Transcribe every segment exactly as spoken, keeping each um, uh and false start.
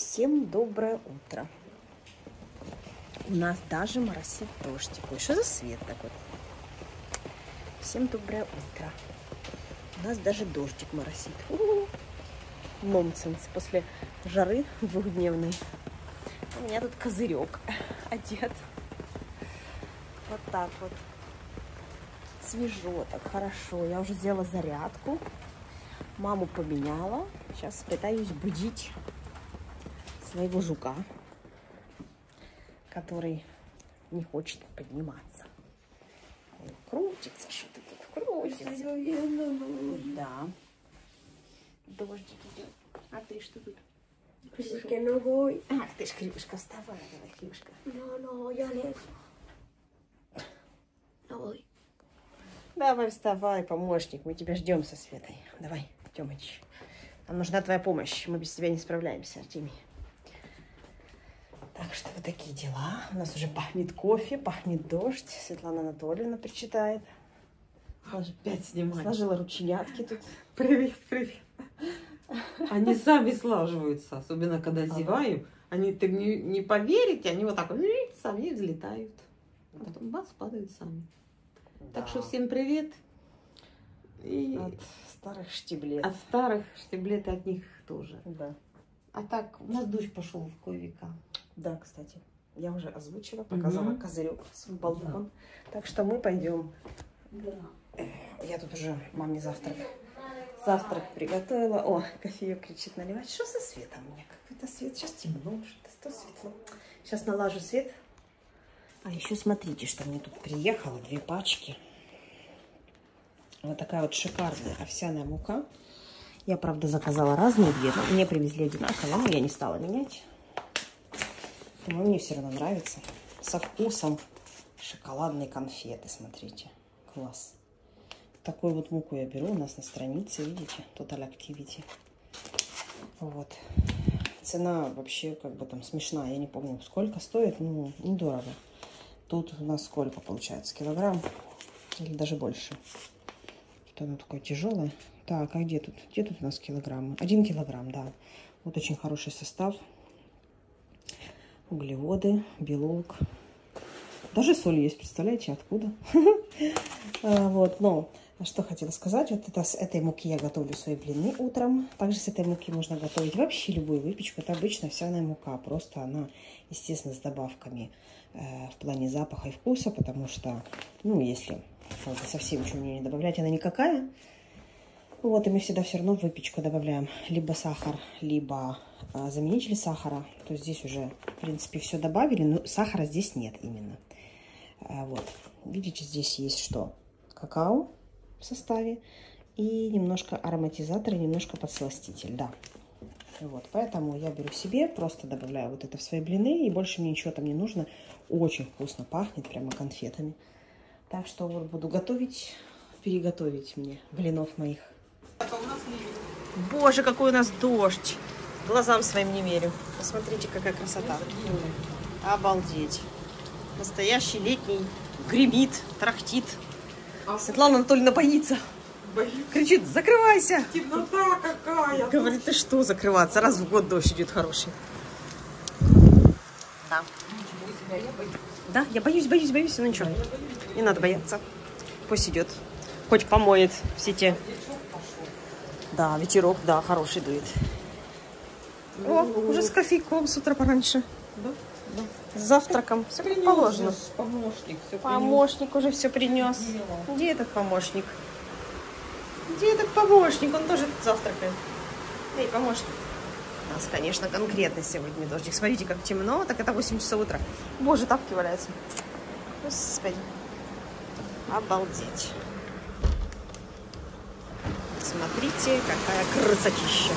Всем доброе утро. У нас даже моросит дождик. Ой, что за свет такой? Всем доброе утро. У нас даже дождик моросит. Нонсенс. После жары двухдневной у меня тут козырек одет. Вот так вот. Свежо, так хорошо. Я уже сделала зарядку. Маму поменяла. Сейчас пытаюсь будить своего жука, который не хочет подниматься. Он крутится, что ты тут крутится. Да. Дождик идет. А ты что тут? Хрюшка, ногой. Ах, ты ж Хрюшка, вставай, давай, Хрюшка. No, no, я лезу. Давай. Давай, вставай, помощник, мы тебя ждем со Светой. Давай, Тёмыч. Нам нужна твоя помощь, мы без тебя не справляемся, Артемий. Так что вот такие дела. У нас уже пахнет кофе, пахнет дождь. Светлана Анатольевна причитает. Опять снимать. Сложила рученятки тут. Привет, привет. Они сами слаживаются, особенно когда зеваю. Они, ты не, не поверите, они вот так вот сами взлетают. А потом бац, падают сами. Да. Так что всем привет. И от старых штиблет. От старых штиблет и от них тоже. Да. А так, у нас дождь пошел в кое-века. Да, кстати. Я уже озвучила, показала угу. козырек, свой балкон. Да. Так что мы пойдем. Да. Я тут уже маме завтрак. Завтрак приготовила. О, кофеек кричит наливать. Что со светом у меня? Какой-то свет. Сейчас темно, что-то светло. Сейчас налажу свет. А еще смотрите, что мне тут приехало. Две пачки. Вот такая вот шикарная овсяная мука. Я, правда, заказала разные две, но мне привезли одинаково, но я не стала менять. Но мне все равно нравится. Со вкусом шоколадной конфеты, смотрите. Класс. Такую вот муку я беру у нас на странице, видите? Total Activity. Вот. Цена вообще как бы там смешная, я не помню, сколько стоит, ну, недорого. Тут у нас сколько получается? Килограмм или даже больше. Что оно такое тяжелое. Так, а где тут? Где тут у нас килограммы? Один килограмм, да. Вот очень хороший состав. Углеводы, белок. Даже соль есть, представляете, откуда? Вот, но что хотела сказать. Вот это, с этой муки я готовлю свои блины утром. Также с этой муки можно готовить вообще любую выпечку. Это обычно овсяная мука. Просто она, естественно, с добавками э, в плане запаха и вкуса. Потому что, ну, если правда, совсем ничего не добавлять, она никакая. Вот, и мы всегда все равно в выпечку добавляем либо сахар, либо а, заменитель сахара. То есть здесь уже, в принципе, все добавили, но сахара здесь нет именно. А, вот, видите, здесь есть что? Какао в составе и немножко ароматизатор, и немножко подсластитель, да. Вот, поэтому я беру себе, просто добавляю вот это в свои блины, и больше мне ничего там не нужно. Очень вкусно пахнет, прямо конфетами. Так что вот буду готовить, переготовить мне блинов моих. Боже, какой у нас дождь. Глазам своим не верю. Посмотрите, какая красота. Обалдеть. Настоящий летний. Гремит, трахтит. Светлана Анатольевна боится. Боится. Кричит, закрывайся. Темнота какая. Говорит, ты что закрываться? Раз в год дождь идет хороший. Да. Да, я боюсь, боюсь, боюсь. Ну ничего, не надо бояться. Пусть идет. Хоть помоет все те. Да, ветерок, да, хороший дует. О, уже с кофейком с утра пораньше. Да? Да. С завтраком. Все как положено. Помощник. Все помощник принес. Уже все принес. Где этот помощник? Где этот помощник? Он тоже завтракает. Эй, помощник. У нас, конечно, конкретно сегодня дождик. Смотрите, как темно. Так это восемь часов утра. Боже, тапки валяются. Господи. Обалдеть. Смотрите, какая красотища.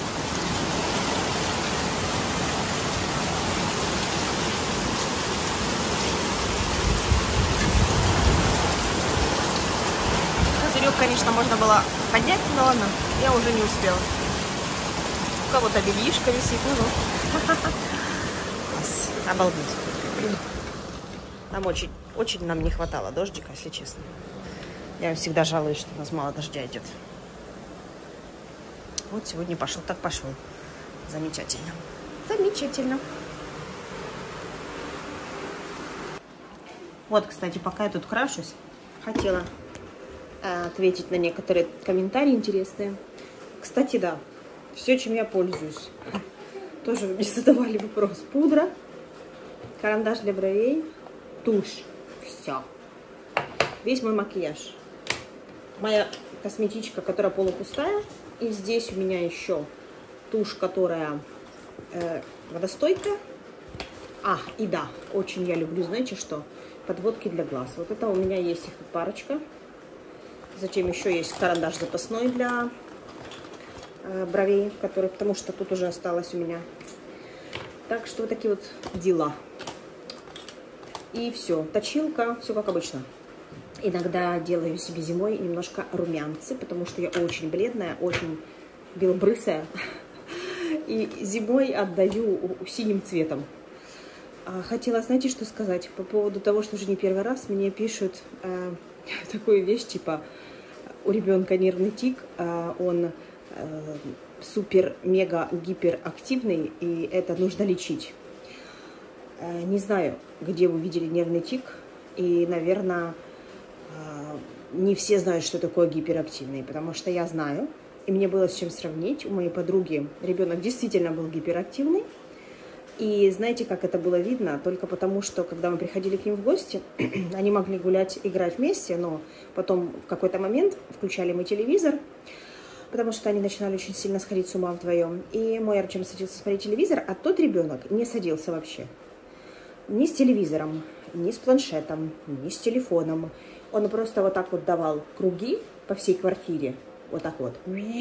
Козырек, конечно, можно было поднять, но ладно, я уже не успела. У кого-то бельишко висит, ну, ну. Обалдеть. Нам очень, очень нам не хватало дождика, если честно. Я всегда жалуюсь, что у нас мало дождя идет. Вот сегодня пошел, так пошел. Замечательно. Замечательно. Вот, кстати, пока я тут крашусь, хотела э, ответить на некоторые комментарии интересные. Кстати, да, все, чем я пользуюсь. Тоже вы мне задавали вопрос. Пудра, карандаш для бровей, тушь. Все. Весь мой макияж. Моя косметичка, которая полупустая. И здесь у меня еще тушь, которая э, водостойкая. А, и да, очень я люблю, знаете что? Подводки для глаз. Вот это у меня есть их парочка. Затем еще есть карандаш запасной для э, бровей, который, потому что тут уже осталось у меня. Так что вот такие вот дела. И все. Точилка, все как обычно. Иногда делаю себе зимой немножко румянцы, потому что я очень бледная, очень белобрысая. И зимой отдаю синим цветом. Хотела, знаете, что сказать? По поводу того, что уже не первый раз мне пишут э, такую вещь, типа, у ребенка нервный тик, э, он э, супер-мега-гиперактивный, и это нужно лечить. Э, не знаю, где вы видели нервный тик, и, наверное, э, не все знают, что такое гиперактивный, потому что я знаю, и мне было с чем сравнить. У моей подруги ребенок действительно был гиперактивный. И знаете, как это было видно? Только потому, что когда мы приходили к ним в гости, они могли гулять, играть вместе, но потом в какой-то момент включали мы телевизор, потому что они начинали очень сильно сходить с ума вдвоем. И мой Артем садился смотреть телевизор, а тот ребенок не садился вообще. Ни с телевизором, ни с планшетом, ни с телефоном. Он просто вот так вот давал круги по всей квартире, вот так вот,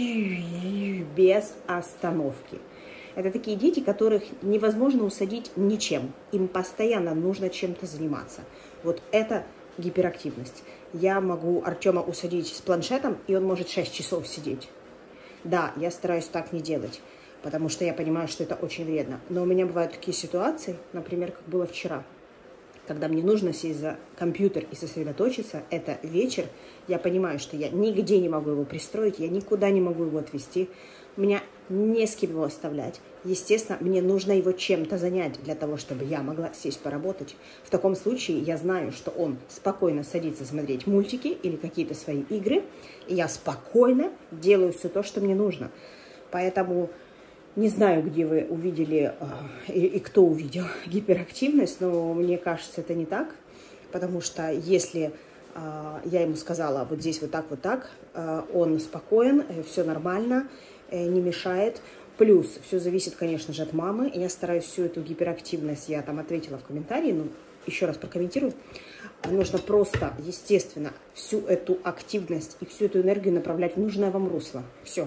без остановки. Это такие дети, которых невозможно усадить ничем. Им постоянно нужно чем-то заниматься. Вот это гиперактивность. Я могу Артема усадить с планшетом, и он может шесть часов сидеть. Да, я стараюсь так не делать, потому что я понимаю, что это очень вредно. Но у меня бывают такие ситуации, например, как было вчера, когда мне нужно сесть за компьютер и сосредоточиться. Это вечер. Я понимаю, что я нигде не могу его пристроить, я никуда не могу его отвезти. У меня не с кем его оставлять. Естественно, мне нужно его чем-то занять для того, чтобы я могла сесть поработать. В таком случае я знаю, что он спокойно садится смотреть мультики или какие-то свои игры, и я спокойно делаю все то, что мне нужно. Поэтому не знаю, где вы увидели и, и кто увидел гиперактивность, но мне кажется, это не так, потому что если я ему сказала вот здесь вот так, вот так, он спокоен, все нормально, не мешает. Плюс все зависит, конечно же, от мамы. Я стараюсь всю эту гиперактивность, я там ответила в комментарии, но еще раз прокомментирую. Нужно просто, естественно, всю эту активность и всю эту энергию направлять в нужное вам русло. Все.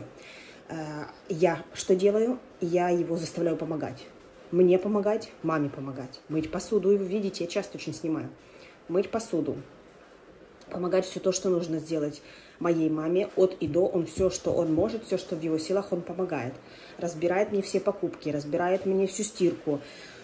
Я что делаю? Я его заставляю помогать. Мне помогать, маме помогать. Мыть посуду. И вы видите, я часто очень снимаю. Мыть посуду. Помогать все то, что нужно сделать моей маме от и до. Он все, что он может, все, что в его силах, он помогает. Разбирает мне все покупки, разбирает мне всю стирку.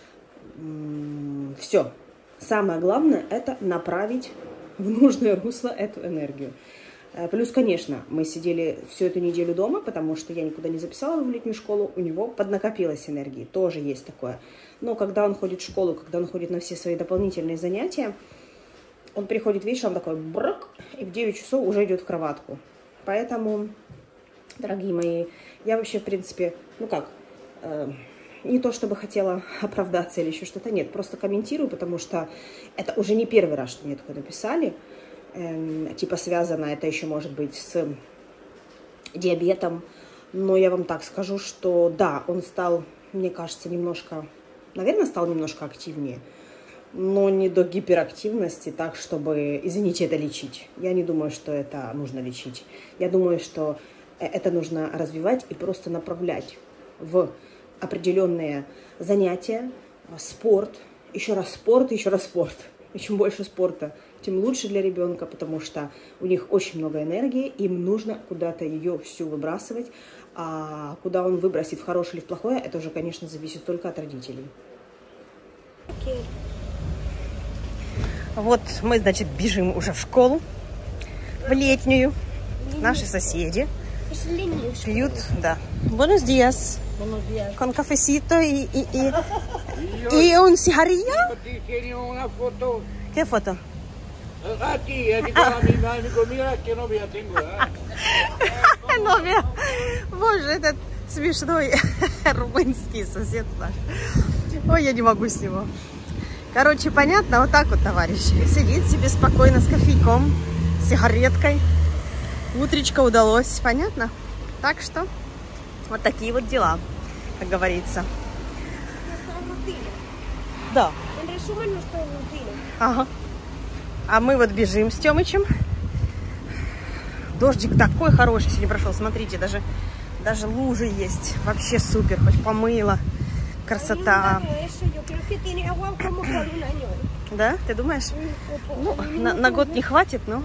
Все. Самое главное – это направить в нужное русло эту энергию. Плюс, конечно, мы сидели всю эту неделю дома, потому что я никуда не записала в летнюю школу. У него поднакопилось энергии, тоже есть такое. Но когда он ходит в школу, когда он ходит на все свои дополнительные занятия, он приходит вечером такой брак, и в девять часов уже идет в кроватку. Поэтому, дорогие мои, я вообще, в принципе, ну как, э, не то чтобы хотела оправдаться или еще что-то, нет, просто комментирую, потому что это уже не первый раз, что мне такое написали. Э, типа связано это еще может быть с диабетом. Но я вам так скажу, что да, он стал, мне кажется, немножко, наверное, стал немножко активнее. Но не до гиперактивности, так, чтобы, извините, это лечить. Я не думаю, что это нужно лечить. Я думаю, что это нужно развивать и просто направлять в определенные занятия, спорт, еще раз спорт, еще раз спорт. И чем больше спорта, тем лучше для ребенка, потому что у них очень много энергии, им нужно куда-то ее всю выбрасывать. А куда он выбросит, в хорошее или в плохое, это уже, конечно, зависит только от родителей. Okay. Вот мы, значит, бежим уже в школу, в летнюю. Наши соседи пьют, да. Buenos días. Buenos días. Con cafecito y, y, y, y un cigarrillo. Tiene una foto. ¿Qué foto? Aquí, я никогда не знаю, мира, que novia tengo. Новия. Боже, этот смешной румынский сосед наш. Ой, я не могу с него. Короче, понятно, вот так вот, товарищи. Сидит себе спокойно с кофейком, с сигареткой. Утречко удалось, понятно? Так что вот такие вот дела, как говорится. Да. En resumen, nuestra rutina. Ага. А мы вот бежим с Тёмычем. Дождик такой хороший сегодня прошел. Смотрите, даже, даже лужи есть. Вообще супер. Хоть помыла. Красота. Да? Ты думаешь? Ну, на, на год не хватит, но...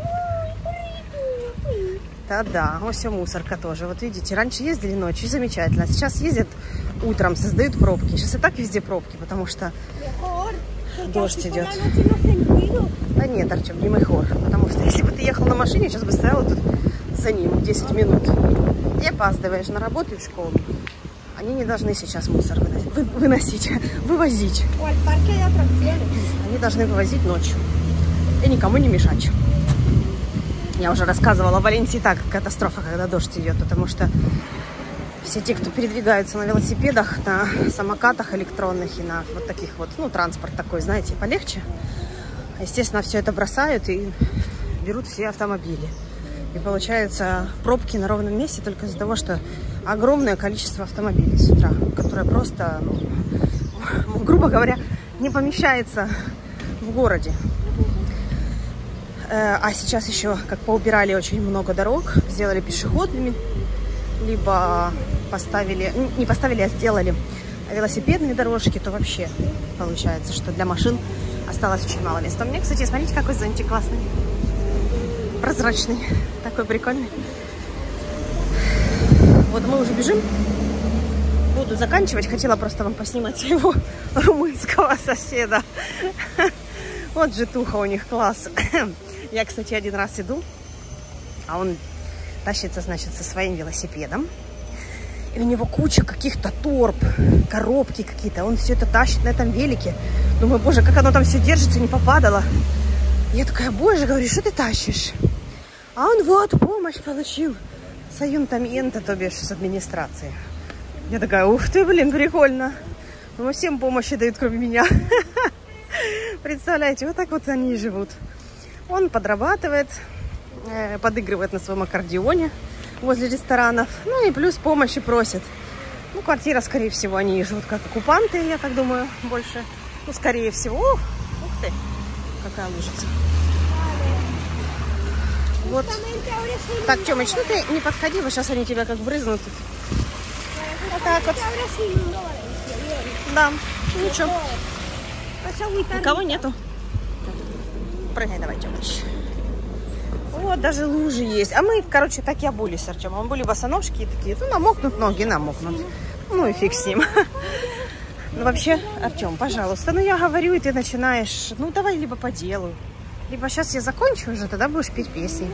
Да-да. Вот все мусорка тоже. Вот видите, раньше ездили ночью, замечательно. Сейчас ездят утром, создают пробки. Сейчас и так везде пробки, потому что дождь идет. Да нет, Артем, не мехор. Потому что если бы ты ехал на машине, сейчас бы стояла тут за ним десять минут. И опаздываешь на работу и в школу. Они не должны сейчас мусор выносить, вы, выносить вывозить. Они должны вывозить ночью. И никому не мешать. Я уже рассказывала, в Валенсии так катастрофа, когда дождь идет. Потому что все те, кто передвигаются на велосипедах, на самокатах электронных и на вот таких вот, ну, транспорт такой, знаете, полегче. Естественно, все это бросают и берут все автомобили. И получается пробки на ровном месте только из-за того, что огромное количество автомобилей с утра, которое просто, ну, грубо говоря, не помещается в городе. А сейчас еще, как поубирали очень много дорог, сделали пешеходными, либо поставили, не поставили, а сделали велосипедные дорожки, то вообще получается, что для машин осталось очень мало места. У меня, кстати, смотрите, какой зонтик классный. Прозрачный. Такой прикольный. Вот мы уже бежим. Буду заканчивать. Хотела просто вам поснимать своего румынского соседа. Вот житуха у них, класс. Я, кстати, один раз иду, а он тащится, значит, со своим велосипедом. И у него куча каких-то торб, коробки какие-то. Он все это тащит на этом велике. Думаю, боже, как оно там все держится, не попадало. Я такая, боже, говорю, что ты тащишь? А он вот помощь получил с аюнтамента, то бишь с администрации. Я такая, ух ты, блин, прикольно. Ну, всем помощи дают, кроме меня. Представляете, вот так вот они и живут. Он подрабатывает, подыгрывает на своем аккордеоне возле ресторанов. Ну и плюс помощи просит. Ну, квартира, скорее всего, они живут как оккупанты, я так думаю, больше. Ну, скорее всего. Ух ты, какая лужица. Вот. Так, Тёмыч, ну ты не подходи, вот сейчас они тебя как брызнут. Вот так вот. Да, ничего. Никого нету. Прыгай давай, Тёмыч. Вот, даже лужи есть. А мы, короче, так и обулись с Артёмом. Были босоножки такие. Ну, намокнут ноги, намокнут. Ну и фиг с ним. Ну, вообще, Артём, пожалуйста, ну я говорю, и ты начинаешь, ну, давай либо по делу, либо сейчас я закончу уже, тогда будешь петь песни.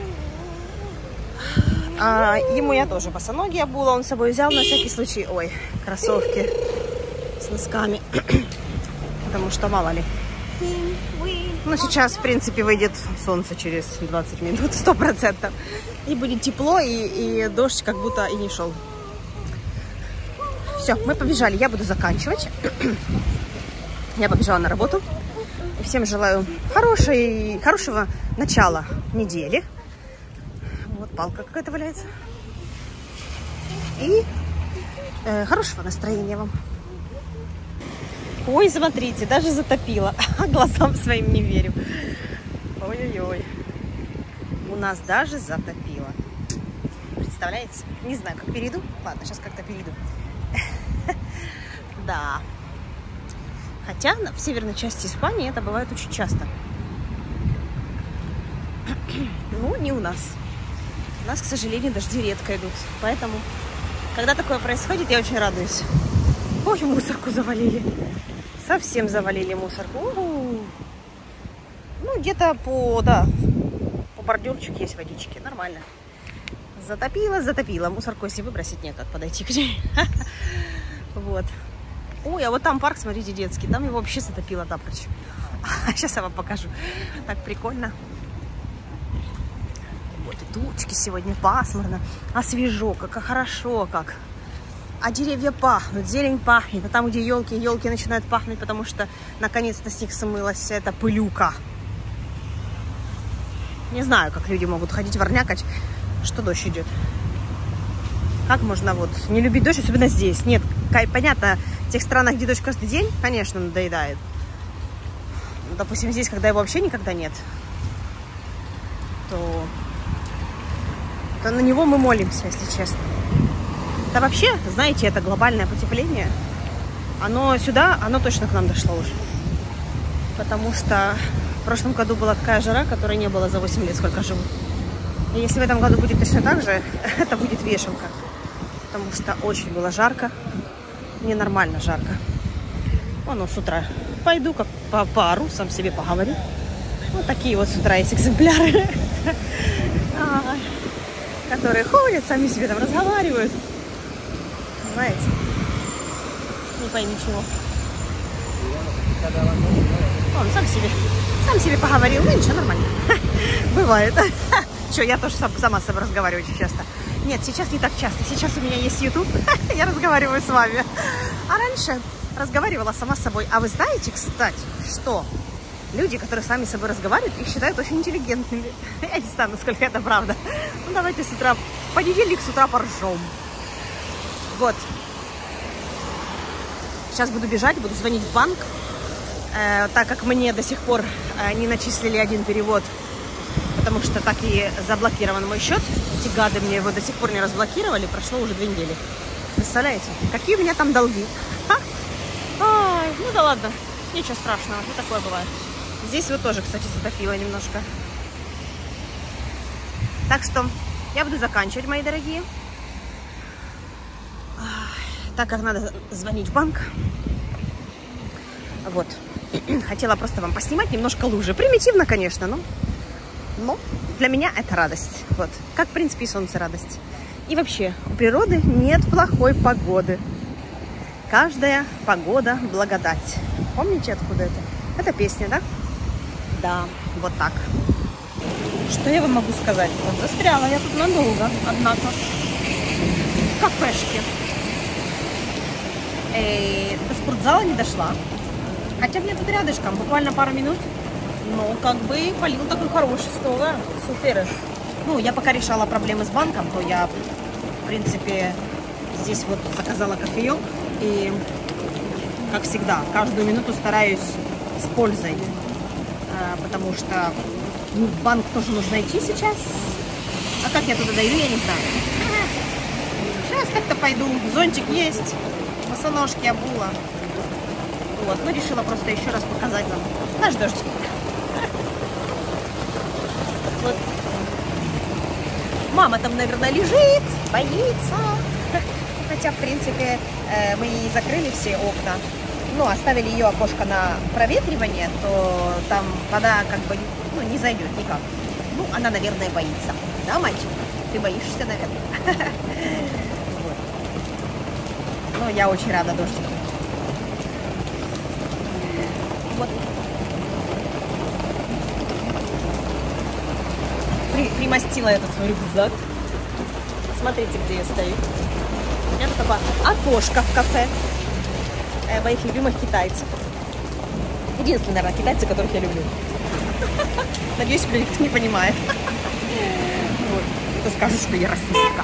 А ему я тоже босоноги обула, он с собой взял на всякий случай, ой, кроссовки с носками, потому что мало ли. Ну, сейчас, в принципе, выйдет солнце через двадцать минут, сто процентов. И будет тепло, и, и дождь как будто и не шел. Все, мы побежали, я буду заканчивать. Я побежала на работу. И всем желаю хорошей, хорошего начала недели. Вот палка какая-то валяется. И э, хорошего настроения вам. Ой, смотрите, даже затопило. Глазам своим не верю. Ой-ой-ой. У нас даже затопило. Представляете? Не знаю, как перейду. Ладно, сейчас как-то перейду. Да. Хотя в северной части Испании это бывает очень часто. Ну, не у нас. У нас, к сожалению, дожди редко идут. Поэтому, когда такое происходит, я очень радуюсь. Ой, мусорку завалили. Совсем завалили мусорку. У-у-у. Ну, где-то по, да, по бордюрчику есть водички. Нормально. Затопило, затопило. Мусорку если выбросить, некак подойти к ней. Вот. Ой, а вот там парк, смотрите, детский. Там его вообще затопило напрочь. Сейчас я вам покажу. Так прикольно. Вот и тучки сегодня, пасмурно. А свежо, как, а хорошо как. А деревья пахнут, зелень пахнет. А там, где елки, елки начинают пахнуть, потому что наконец-то с них смылась эта пылюка. Не знаю, как люди могут ходить ворнякать, что дождь идет. Как можно вот не любить дождь, особенно здесь? Нет, понятно, в тех странах, где дождь каждый день, конечно, надоедает. Ну, допустим, здесь, когда его вообще никогда нет, то, то на него мы молимся, если честно. Да вообще, знаете, это глобальное потепление. Оно сюда, оно точно к нам дошло уже. Потому что в прошлом году была такая жара, которой не было за восемь лет, сколько живу. И если в этом году будет точно так же, это будет вешалка. Потому что очень было жарко. Ненормально жарко. Вон, с утра пойду, как по пару, сам себе поговорю. Вот такие вот с утра есть экземпляры, которые ходят, сами себе там разговаривают. Знаете? Не пойми чего. Он сам себе, сам себе поговорил. Ну ничего, нормально. Бывает. Что, я тоже сам, сама с собой разговариваю очень часто. Нет, сейчас не так часто. Сейчас у меня есть YouTube. Я разговариваю с вами. А раньше разговаривала сама с собой. А вы знаете, кстати, что люди, которые сами с собой разговаривают, их считают очень интеллигентными. Я не знаю, насколько это правда. Ну, давайте с утра, в понедельник с утра поржем. Вот. Сейчас буду бежать, буду звонить в банк. Э, так как мне до сих пор э, не начислили один перевод, потому что так и заблокирован мой счет. Эти гады мне его до сих пор не разблокировали. Прошло уже две недели. Представляете? Какие у меня там долги? Ха? Ай, ну да ладно. Ничего страшного. Ну такое бывает. Здесь вот тоже, кстати, затопило немножко. Так что я буду заканчивать, мои дорогие. Так как надо звонить в банк. Вот. Хотела просто вам поснимать немножко лужи. Примитивно, конечно, но... Но для меня это радость. Вот. Как, в принципе, и солнце радость. И вообще, у природы нет плохой погоды. Каждая погода – благодать. Помните, откуда это? Это песня, да? Да, вот так. Что я вам могу сказать? Вот застряла я тут надолго, однако. В кафешке. Эй, до спортзала не дошла. Хотя мне тут рядышком, буквально пару минут. Ну, как бы полил такой хороший стол, да? Супер. Ну, я пока решала проблемы с банком, то я, в принципе, здесь вот заказала кофеек. И, как всегда, каждую минуту стараюсь с пользой. А, потому что ну, в банк тоже нужно идти сейчас. А как я туда дойду, я не знаю. Сейчас как-то пойду. Зонтик есть. Босоножки обула. Вот. Ну, решила просто еще раз показать вам наш дождь. Вот. Мама там, наверное, лежит, боится. Хотя, в принципе, мы и закрыли все окна. Ну, оставили ее окошко на проветривание, то там вода как бы ну, не зайдет никак. Ну, она, наверное, боится. Да, мальчик? Ты боишься, наверное? Вот. Ну, я очень рада дождику. Вот. При, примостила этот свой рюкзак. Смотрите, где я стою. Это такое окошко в кафе э, моих любимых китайцев. Единственные, наверное, китайцы, которых я люблю. Надеюсь, меня никто не понимает. Вот. Это скажут, что я расистка.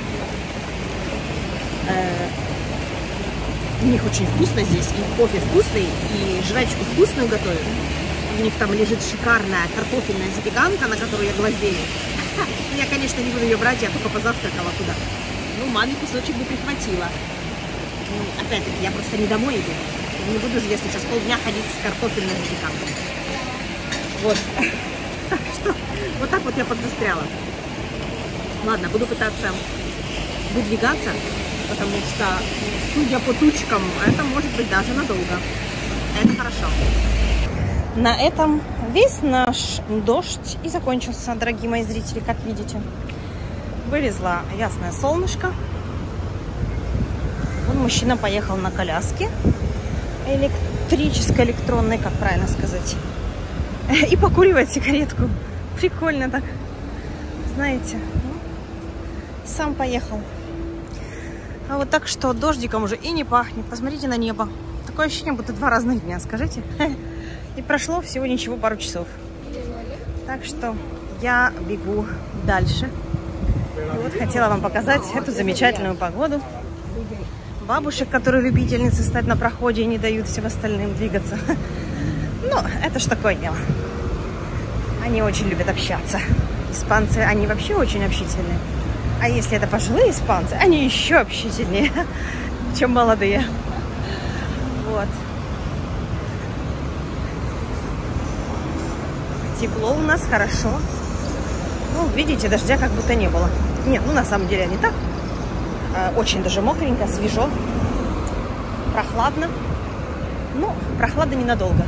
У них очень вкусно здесь, и кофе вкусный, и жрачку вкусную готовят. У них там лежит шикарная картофельная запеканка, на которую я глазею. Я, конечно, не буду ее брать, я только позавтракала туда. Ну, маме кусочек бы прихватила. Опять-таки, я просто не домой иду. Не буду же я сейчас полдня ходить с картофельной запеканкой. Вот. Что? Вот так вот я подзастряла. Ладно, буду пытаться выдвигаться, потому что, судя по тучкам, это может быть даже надолго. Это хорошо. На этом весь наш дождь и закончился, дорогие мои зрители, как видите. Вылезла ясное солнышко. Вон мужчина поехал на коляске. Электрической, электронной, как правильно сказать. И покуривает сигаретку. Прикольно так. Знаете. Сам поехал. А вот так что дождиком уже и не пахнет. Посмотрите на небо. Такое ощущение, будто два разных дня, скажите. И прошло всего ничего, пару часов. Так что я бегу дальше. И вот хотела вам показать эту замечательную погоду. Бабушек, которые любительницы стать на проходе и не дают всем остальным двигаться. Ну, это ж такое дело. Они очень любят общаться. Испанцы, они вообще очень общительные. А если это пожилые испанцы, они еще общительнее, чем молодые. Вот. Тепло у нас, хорошо. Ну, видите, дождя как будто не было. Нет, ну на самом деле не так. Очень даже мокренько, свежо. Прохладно. Ну, прохладно ненадолго.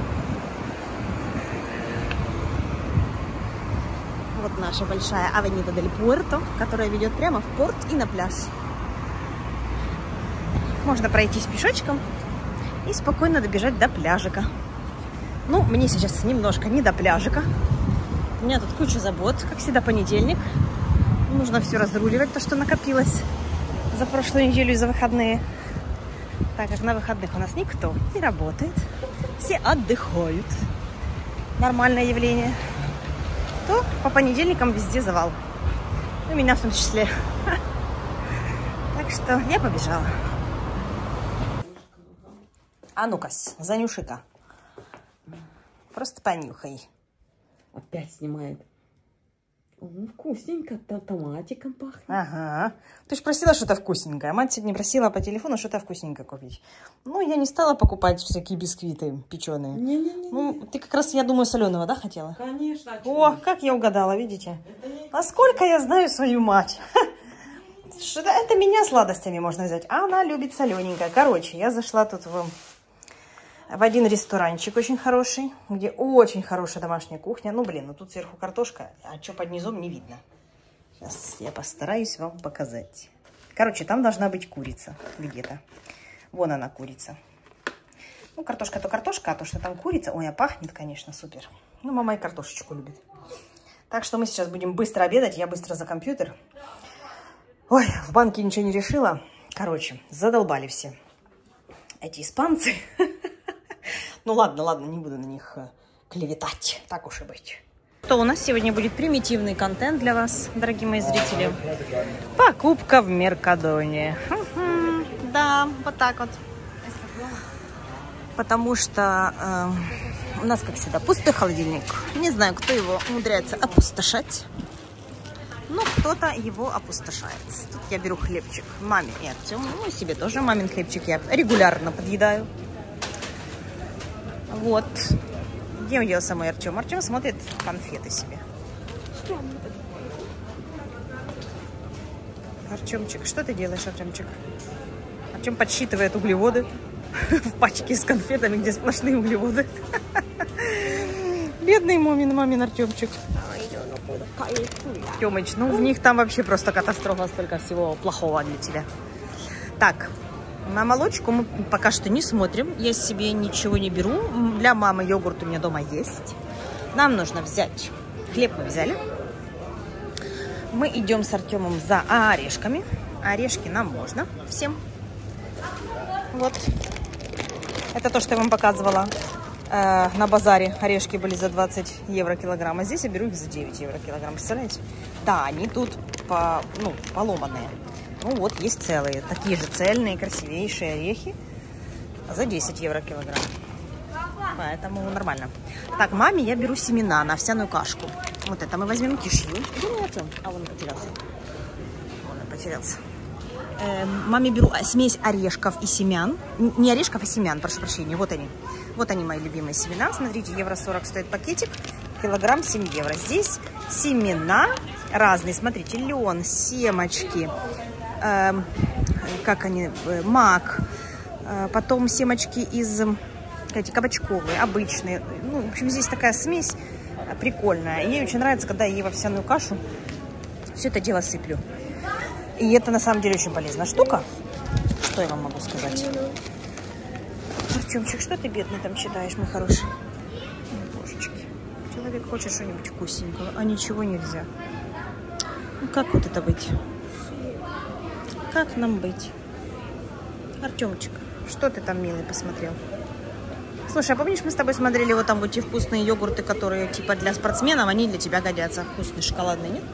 Вот наша большая Авенида дель Пуэрто, которая ведет прямо в порт и на пляж. Можно пройтись пешочком и спокойно добежать до пляжика. Ну, мне сейчас немножко не до пляжика. У меня тут куча забот, как всегда, понедельник. Нужно все разруливать, то, что накопилось за прошлую неделю и за выходные. Так как на выходных у нас никто не работает. Все отдыхают. Нормальное явление. То по понедельникам везде завал. У меня в том числе. Так что я побежала. А ну-ка, занюши-ка. Просто понюхай. Опять снимает. Вкусненько, томатиком пахнет. Ага. Ты же просила что-то вкусненькое. Мать сегодня просила по телефону что-то вкусненькое купить. Ну, я не стала покупать всякие бисквиты печеные. Не-не-не. Ну, ты как раз, я думаю, соленого, да, хотела? Конечно. О, как я угадала, видите? А сколько я знаю свою мать. Что это меня сладостями можно взять. А она любит солененькое. Короче, я зашла тут в... в один ресторанчик очень хороший, где очень хорошая домашняя кухня. Ну, блин, ну тут сверху картошка, а что под низом не видно. Сейчас я постараюсь вам показать. Короче, там должна быть курица где-то. Вон она, курица. Ну, картошка то картошка, а то, что там курица... Ой, а пахнет, конечно, супер. Ну, мама и картошечку любит. Так что мы сейчас будем быстро обедать. Я быстро за компьютер. Ой, в банке ничего не решила. Короче, задолбали все эти испанцы. Ну ладно, ладно, не буду на них клеветать, так уж и быть. Что у нас сегодня будет примитивный контент для вас, дорогие мои зрители. Покупка в Меркадоне. Да, вот так вот. Потому что э, у нас, как всегда, пустой холодильник. Не знаю, кто его умудряется опустошать, но кто-то его опустошает. Тут я беру хлебчик маме и Артему. Ну и себе тоже мамин хлебчик я регулярно подъедаю. Вот. Где уделся мой Артем? Артем смотрит конфеты себе. Артемчик, что ты делаешь, Артемчик? Артем подсчитывает углеводы в пачке с конфетами, где сплошные углеводы. Бедный мамин, мамин Артемчик. Тёмыч, ну в них там вообще просто катастрофа, столько всего плохого для тебя. Так. На молочку мы пока что не смотрим. Я себе ничего не беру. Для мамы йогурт у меня дома есть. Нам нужно взять... Хлеб мы взяли. Мы идем с Артемом за орешками. Орешки нам можно всем. Вот. Это то, что я вам показывала. Э, на базаре орешки были за двадцать евро килограмм. А здесь я беру их за девять евро килограмм. Представляете? Да, они тут по, ну, поломанные. Ну вот, есть целые, такие же цельные, красивейшие орехи за десять евро килограмм. Поэтому нормально. Так, маме я беру семена на овсяную кашку. Вот это мы возьмем кишью. Где мой Артем? А, он потерялся. Он потерялся. Э, маме беру смесь орешков и семян. Не орешков, а семян, прошу прощения. Вот они. Вот они, мои любимые семена. Смотрите, евро сорок стоит пакетик. Килограмм семь евро. Здесь семена разные. Смотрите, лен, семечки. Э, как они, э, мак, э, потом семечки из, эти кабачковые, обычные. Ну, в общем, здесь такая смесь прикольная. И ей очень нравится, когда я ей в овсяную кашу все это дело сыплю. И это на самом деле очень полезная штука. Что я вам могу сказать? Артемчик, что ты бедный там читаешь, мой хороший? Ой, божечки. Человек хочет что-нибудь вкусненького, а ничего нельзя. Ну как вот это быть? Как нам быть? Артемчик, что ты там, милый, посмотрел? Слушай, а помнишь, мы с тобой смотрели вот там вот эти вкусные йогурты, которые типа для спортсменов, они для тебя годятся. Вкусные, шоколадные, нет?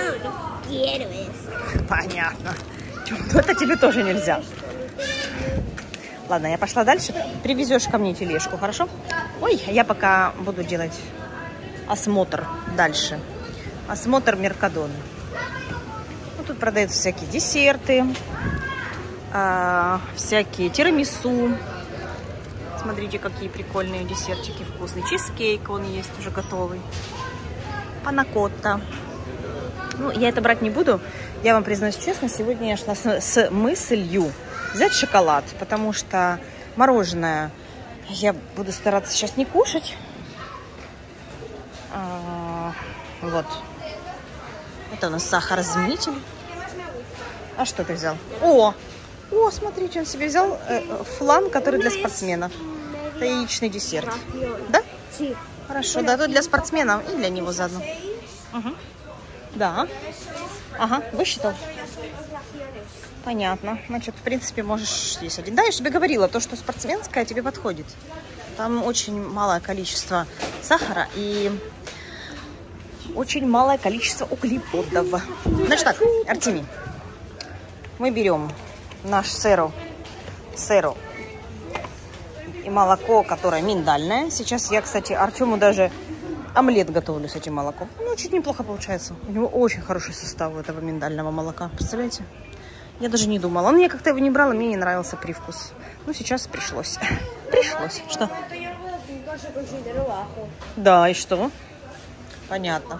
Понятно. Это тебе тоже нельзя. Ладно, я пошла дальше. Привезешь ко мне тележку, хорошо? Ой, я пока буду делать осмотр дальше. Осмотр Меркадоны. Ну, тут продаются всякие десерты, э, всякие тирамису. Смотрите, какие прикольные десертики вкусные. Чизкейк он есть уже готовый. Панакотта. Ну, я это брать не буду. Я вам признаюсь честно, сегодня я шла с, с мыслью взять шоколад, потому что мороженое я буду стараться сейчас не кушать. А, вот. Это у нас сахарозаменитель. А что ты взял? О! О, смотрите, он себе взял э, флан, который для спортсменов. Это яичный десерт. Да? Хорошо, да, то для спортсменов и для него заодно. Угу. Да. Ага, высчитал. Понятно. Значит, в принципе, можешь здесь один. Да, я же тебе говорила, то, что спортсменское тебе подходит. Там очень малое количество сахара и очень малое количество углеводов. Значит так, Артемий, мы берем наш сыру, сыру и молоко, которое миндальное. Сейчас я, кстати, Артему даже омлет готовлю с этим молоком. Ну, чуть неплохо получается. У него очень хороший состав этого миндального молока. Представляете? Я даже не думала. Ну, я как-то его не брала, мне не нравился привкус. Ну, сейчас пришлось. Пришлось. Что? Да, и что? Понятно.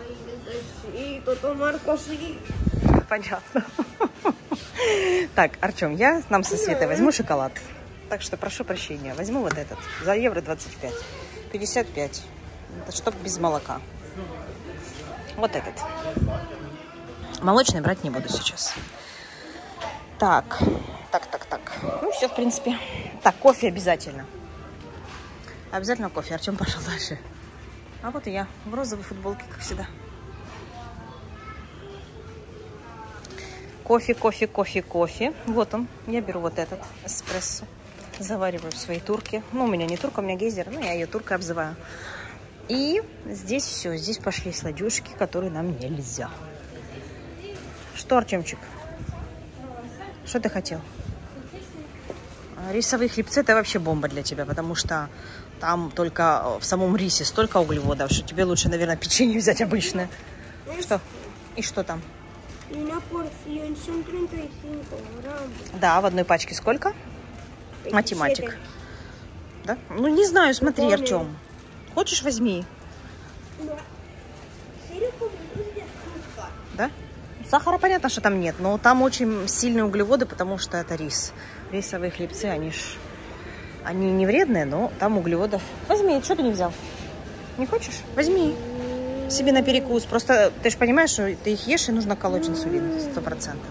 Понятно. Так, Артем, я нам со Светой возьму шоколад. Так что прошу прощения. Возьму вот этот. За евро двадцать пять. пятьдесят пять. Это чтоб без молока. Вот этот. Молочный брать не буду сейчас. Так, так, так, так. Ну, все, в принципе. Так, кофе обязательно. Обязательно кофе. Артем пошел дальше. А вот и я в розовой футболке, как всегда. Кофе, кофе, кофе, кофе. Вот он. Я беру вот этот эспрессо. Завариваю в своей турке. Ну, у меня не турка, у меня гейзер. Но я ее туркой обзываю. И здесь все. Здесь пошли сладюшки, которые нам нельзя. Что, Артемчик? Что ты хотел? Рисовые хлебцы — это вообще бомба для тебя, потому что там только в самом рисе столько углеводов, что тебе лучше, наверное, печенье взять обычное. Что? И что там? Да, в одной пачке сколько? Математик. Да? Ну, не знаю, смотри, Артем. Хочешь, возьми. Да? Сахара, понятно, что там нет, но там очень сильные углеводы, потому что это рис. Рисовые хлебцы, они ж... Они не вредные, но там углеводов... Возьми, что ты не взял? Не хочешь? Возьми. Себе на перекус. Просто ты же понимаешь, что ты их ешь, и нужно колоть инсулин. Сто процентов.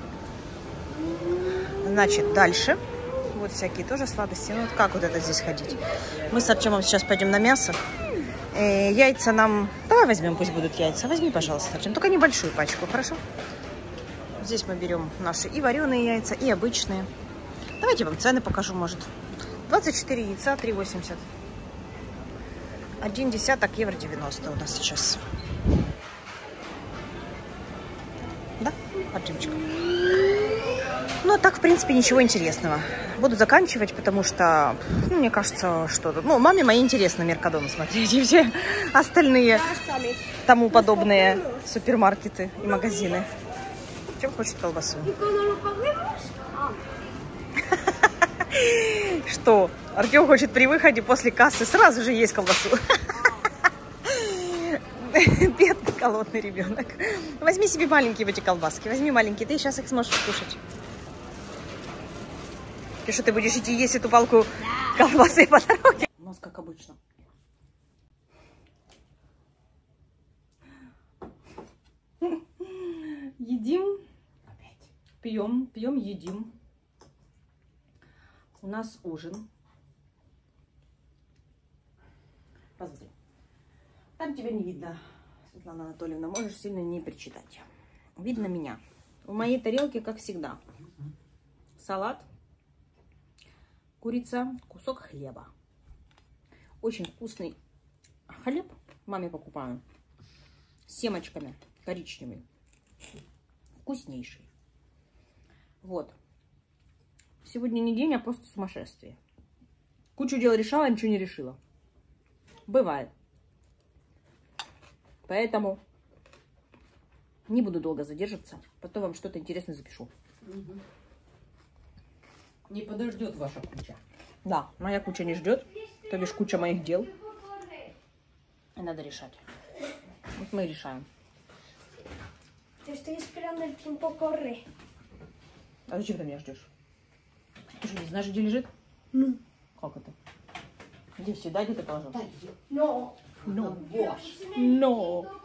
Значит, дальше. Вот всякие тоже сладости. Ну, вот как вот это здесь ходить? Мы с Артемом сейчас пойдем на мясо. Э, яйца нам... Давай возьмем, пусть будут яйца. Возьми, пожалуйста, Артем. Только небольшую пачку, хорошо? Здесь мы берем наши и вареные яйца, и обычные. Давайте вам цены покажу, может. двадцать четыре яйца, три восемьдесят. Один десяток, евро девяносто у нас сейчас. Да, Артемчик? Ну, а так, в принципе, ничего интересного. Буду заканчивать, потому что, ну, мне кажется, что-то... Ну, маме моей интересно Меркадону смотреть, и все остальные тому подобные супермаркеты и магазины. Чем хочет колбасу? Что? Артем хочет при выходе после кассы сразу же есть колбасу. Бедный голодный ребенок. Возьми себе маленькие эти колбаски. Возьми маленькие, ты сейчас их сможешь кушать. И что, ты будешь идти есть эту палку колбасы по дороге? У нас как обычно. едим, пьем, пьем, едим. У нас ужин. Посмотри. Там тебя не видно, Светлана Анатольевна, можешь сильно не причитать. Видно меня. В моей тарелке, как всегда, салат, курица, кусок хлеба. Очень вкусный хлеб маме покупаю с семечками коричневыми. Вкуснейший. Вот. Сегодня не день, а просто сумасшествие. Кучу дел решала, ничего не решила. Бывает. Поэтому не буду долго задерживаться. Потом вам что-то интересное запишу. Не подождет ваша куча. Да, моя куча не ждет. То бишь куча моих дел. И надо решать. Вот мы и решаем. Te estoy esperando, el tiempo corre. А зачем ты меня ждешь? Ты что, не знаешь, где лежит? Ну. Как это? Где сюда, где ты положил? No. No. No.